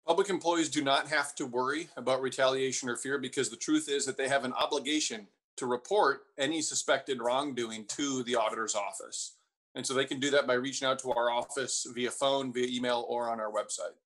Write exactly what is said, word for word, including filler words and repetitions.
Public employees do not have to worry about retaliation or fear, because the truth is that they have an obligation to report any suspected wrongdoing to the auditor's office. And so they can do that by reaching out to our office via phone, via email, or on our website.